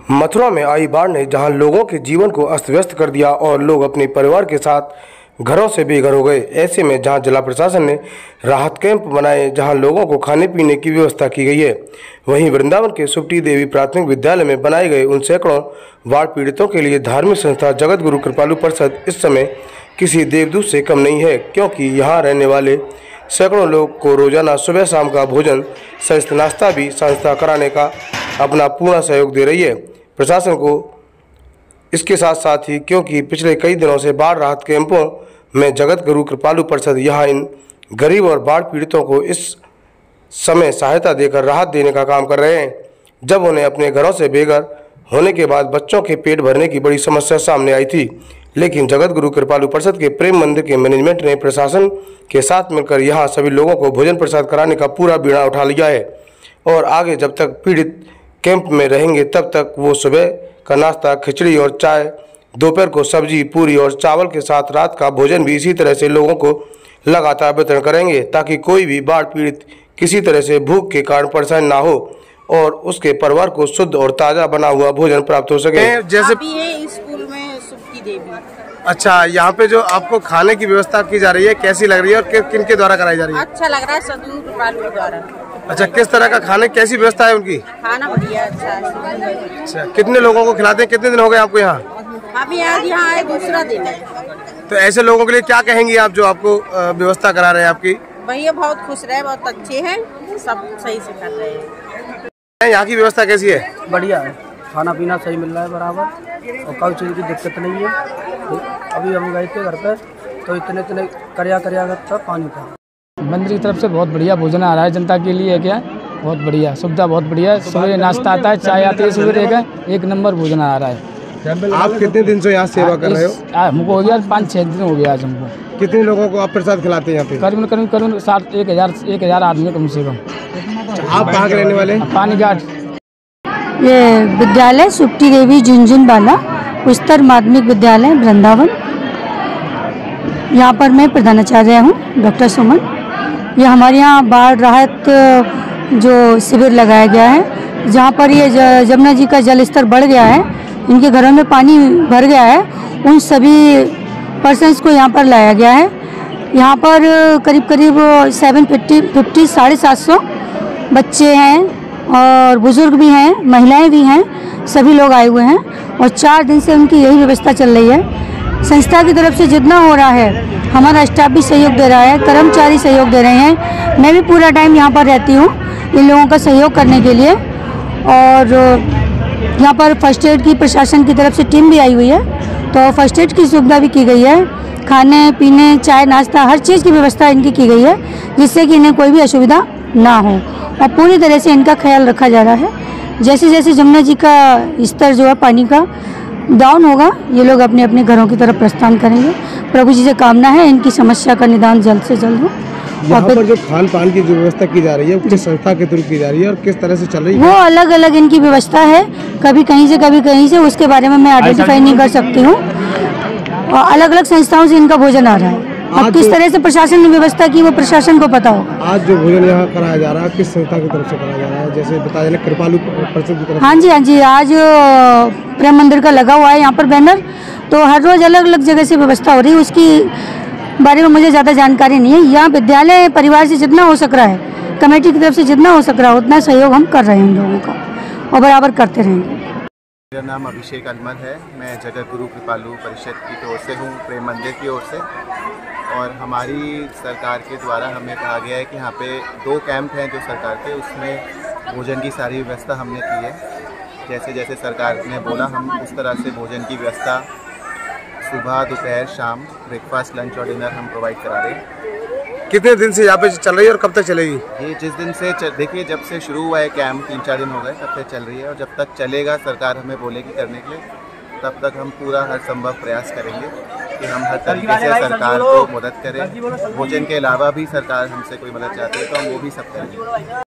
मथुरा में आई बाढ़ ने जहां लोगों के जीवन को अस्त व्यस्त कर दिया और लोग अपने परिवार के साथ घरों से बेघर हो गए। ऐसे में जहां जिला प्रशासन ने राहत कैंप बनाए, जहां लोगों को खाने पीने की व्यवस्था की गई है, वहीं वृंदावन के सुप्टी देवी प्राथमिक विद्यालय में बनाए गए उन सैकड़ों बाढ़ पीड़ितों के लिए धार्मिक संस्था जगत गुरु कृपालु परिषद इस समय किसी देवदूत से कम नहीं है, क्योंकि यहाँ रहने वाले सैकड़ों लोग को रोजाना सुबह शाम का भोजन सहित नाश्ता भी संस्था कराने का अपना पूर्ण सहयोग दे रही है प्रशासन को। इसके साथ साथ ही क्योंकि पिछले कई दिनों से बाढ़ राहत कैंपों में जगत गुरु कृपालु परिषद यहाँ इन गरीब और बाढ़ पीड़ितों को इस समय सहायता देकर राहत देने का काम कर रहे हैं। जब उन्हें अपने घरों से बेघर होने के बाद बच्चों के पेट भरने की बड़ी समस्या सामने आई थी, लेकिन जगत गुरु कृपालु परिषद के प्रेम मंदिर के मैनेजमेंट ने प्रशासन के साथ मिलकर यहाँ सभी लोगों को भोजन प्रसाद कराने का पूरा बीड़ा उठा लिया है और आगे जब तक पीड़ित कैंप में रहेंगे तब तक वो सुबह का नाश्ता खिचड़ी और चाय, दोपहर को सब्जी पूरी और चावल के साथ रात का भोजन भी इसी तरह से लोगों को लगातार वितरण करेंगे, ताकि कोई भी बाढ़ पीड़ित किसी तरह से भूख के कारण परेशान ना हो और उसके परिवार को शुद्ध और ताज़ा बना हुआ भोजन प्राप्त हो सके। जैसे स्कूल में सुप्टी देवी। अच्छा, यहाँ पे जो आपको खाने की व्यवस्था की जा रही है कैसी लग रही है और किन के द्वारा कराई जा रही है? अच्छा लग रहा है, सदगुरु कृपालु के द्वारा। अच्छा, किस तरह का खाने कैसी व्यवस्था है उनकी? खाना बढ़िया अच्छा है। अच्छा, कितने लोगों को खिलाते हैं? कितने दिन हो गए आपको यहाँ? अभी आज यहाँ आए दूसरा दिन है। तो ऐसे लोगों के लिए क्या कहेंगी आप जो आपको व्यवस्था करा रहे हैं आपकी? भैया बहुत खुश रहे, बहुत अच्छे हैं, सब सही से कर रहे हैं। यहाँ की व्यवस्था कैसी है? बढ़िया है, खाना पीना सही मिल रहा है बराबर और कोई चीज़ की दिक्कत नहीं है। तो अभी हम गए थे घर पे तो इतने करता पानी था। मंदिर की तरफ से बहुत बढ़िया भोजन आ रहा है जनता के लिए। क्या बहुत बढ़िया सुविधा, बहुत बढ़िया। सुबह नाश्ता आता है, चाय आती है सुबह, एक नंबर भोजन आ रहा है। आप कितने दिन से यहाँ सेवा कर रहे हो? हमको हो गया 5-6 दिन हो गया आज हमको। कितने लोगों को आप प्रसाद खिलाते हैं यहाँ पे? करीबन 1,000 आदमी कम से कम। आप कहाँ के रहने वाले? पानी घाट। ये विद्यालय सुप्टी देवी झुनझुनवाला उच्चतर माध्यमिक विद्यालय वृंदावन, यहाँ पर मैं प्रधानाचार्य हूँ डॉक्टर सुमन। ये हमारे यहाँ बाढ़ राहत जो शिविर लगाया गया है, जहाँ पर ये जमुना जी का जल स्तर बढ़ गया है, इनके घरों में पानी भर गया है, उन सभी पर्सन्स को यहाँ पर लाया गया है। यहाँ पर करीब 750 बच्चे हैं और बुज़ुर्ग भी हैं, महिलाएं भी हैं, सभी लोग आए हुए हैं और 4 दिन से उनकी यही व्यवस्था चल रही है। संस्था की तरफ से जितना हो रहा है, हमारा स्टाफ भी सहयोग दे रहा है, कर्मचारी सहयोग दे रहे हैं। मैं भी पूरा टाइम यहाँ पर रहती हूँ इन लोगों का सहयोग करने के लिए। और यहाँ पर फर्स्ट एड की प्रशासन की तरफ से टीम भी आई हुई है, तो फर्स्ट एड की सुविधा भी की गई है। खाने पीने, चाय नाश्ता, हर चीज़ की व्यवस्था इनकी की गई है, जिससे कि इन्हें कोई भी असुविधा ना हो और पूरी तरह से इनका ख्याल रखा जा रहा है। जैसे जैसे जमुना जी का स्तर जो है पानी का डाउन होगा, ये लोग अपने अपने घरों की तरफ प्रस्थान करेंगे। प्रभु जी से कामना है इनकी समस्या का निदान जल्द से जल्द हो। यहाँ पर जो खान पान की जो व्यवस्था की जा रही है, किस संस्था के थ्रू की जा रही है और किस तरह से चल रही है? वो अलग अलग इनकी व्यवस्था है, कभी कहीं से कभी कहीं से, उसके बारे में मैं आइडेंटिफाई नहीं कर सकती हूँ। और अलग अलग संस्थाओं से इनका भोजन आ रहा है। अब किस तरह से प्रशासन ने व्यवस्था की वो प्रशासन को पता होगा। आज जो भोजन यहाँ कराया जा रहा है किस संस्था की तरफ से कराया जा रहा है? जैसे बताया जाए कृपालु परिषद की तरफ। हाँ जी, आज प्रेम मंदिर का लगा हुआ है यहाँ पर बैनर, तो हर रोज अलग अलग जगह से व्यवस्था हो रही है। उसकी बारे में मुझे ज़्यादा जानकारी नहीं है। यहाँ विद्यालय परिवार से जितना हो सक रहा है, कमेटी की तरफ से जितना हो सक रहा है, उतना सहयोग हम कर रहे हैं इन लोगों का और बराबर करते रहेंगे। मेरा नाम अभिषेक अलमल है। मैं जगत गुरु कृपालु परिषद की ओर से हूँ, प्रेम मंदिर की ओर से। और हमारी सरकार के द्वारा हमें कहा गया है कि यहाँ पे 2 कैंप हैं जो सरकार के, उसमें भोजन की सारी व्यवस्था हमने की है। जैसे जैसे सरकार ने बोला हम उस तरह से भोजन की व्यवस्था सुबह दोपहर शाम ब्रेकफास्ट लंच और डिनर हम प्रोवाइड करा रहे हैं। कितने दिन से यहाँ पे चल रही है और कब तक चलेगी? ये जिस दिन से देखिए, जब से शुरू हुआ है कैंप 3-4 दिन हो गए, तब से चल रही है और जब तक चलेगा सरकार हमें बोलेगी करने के लिए, तब तक हम पूरा हर संभव प्रयास करेंगे कि हम हर तरीके से सरकार को मदद करें। भोजन के अलावा भी सरकार हमसे कोई मदद चाहती है तो हम वो भी सब करेंगे।